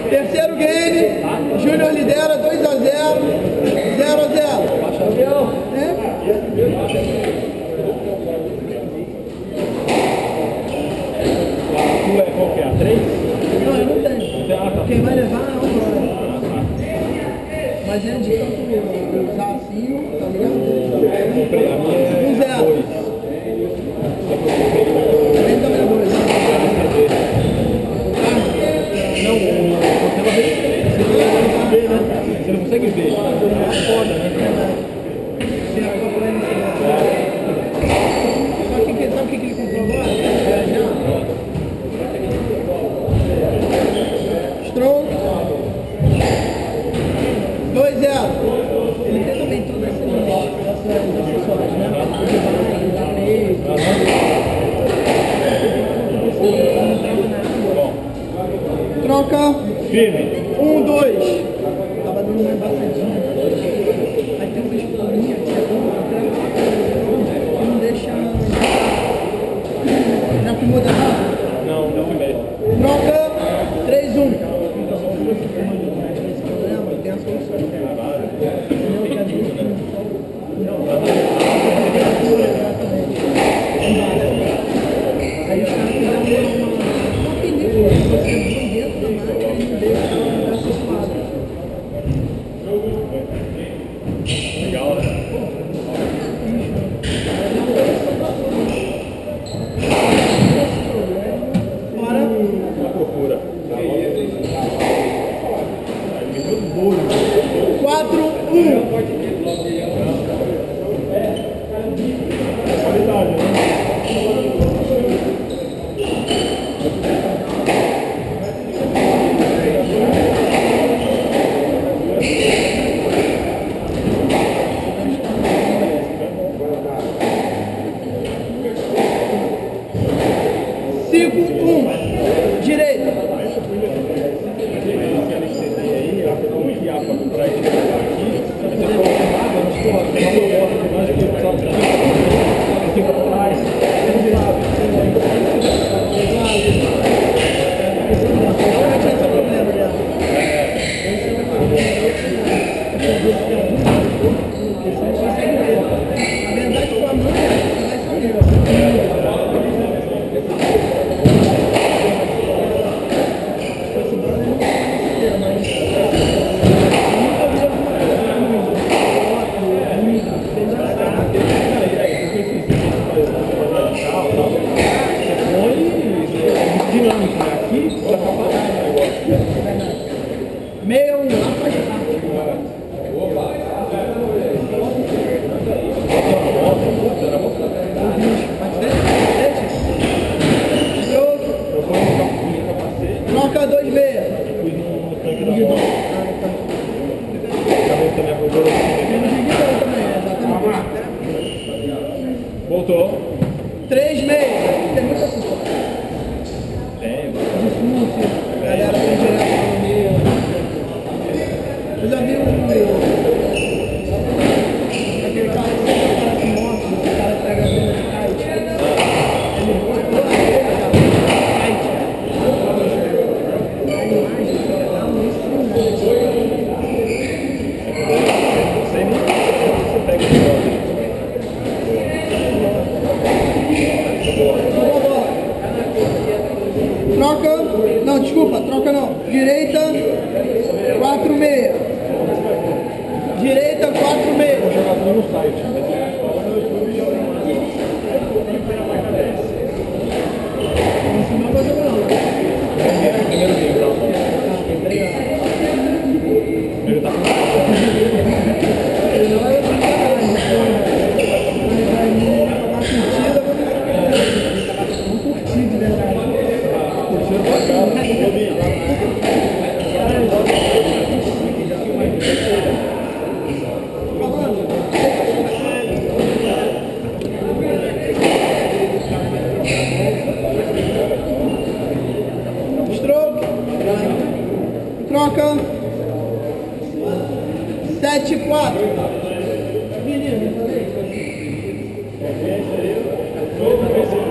Terceiro game, Júnior lidera 2-0, 0-0. Tu é qual que é? A 3? Não, eu não tenho. Quem vai levar é o Bruno. Mas é de tanto usar assim, tá ligado? Comprei a minha. 1-0. Também também é 2. Você não consegue ver. É foda, né? Sabe o que ele comprou agora? Stroke 2-0. Ele tem também todas essas acessórios, né? Troca. Firme. 1-2. Tava dando uma embaçadinha. Aí tem uma espuminha que é boa, que não deixa. Já filmou da nada? Não, não filmei. Troca 3-1. Esse problema tem a solução. Aí os caras fizeram uma película que você põe dentro da máquina e não deixa acessório. Legal, né? Bora. Uma procura. 4-1. Qualidade, né? Troca 2-6. Voltou. 3-6. Tem muita pessoa. Tem. Difícil. A galera tem direto no meio. Eu já vi aquele cara que sempre para com moto, o cara pega a linha de kite. Ele botou a rede da kite. A imagem que dá um instrumento. Você pega o negócio. Troca, não, desculpa, troca não. Direita, 4-6. Direita, 4-6. Jogador no site. Isso não vai jogar não. Primeiro tempo. Ele tá Ele não vai jogar uma curtida, vamos curtir de verdade. curtindo pra cá. Stroke. Troca. 7-4. Menino, falei.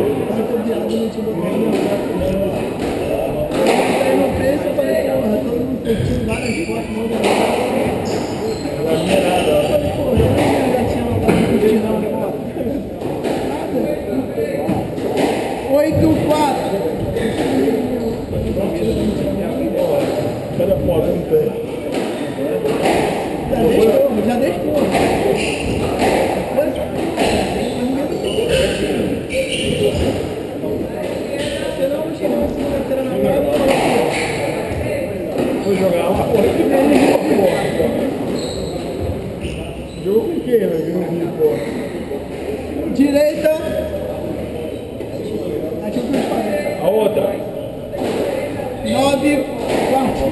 No preço, eu falei, porra, todo mundo Cadê a foto? Não tem. Já deixou. Senão eu chego na segunda-feira na praia. Vou jogar lá. Jogo com quem, né? Direita. Aqui o que eu falei. A outra. 9, 4.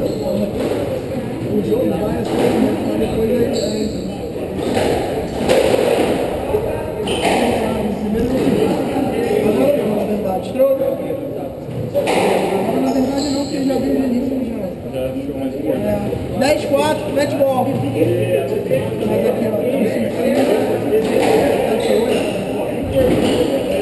O jogo vai assim, mas depois é. Primeiro agora não, na verdade. Agora na verdade não, porque já vi no início já. Já achou mais forte. 10, 4, mete bola. Mas aqui, ó, estamos 5, 7, 8.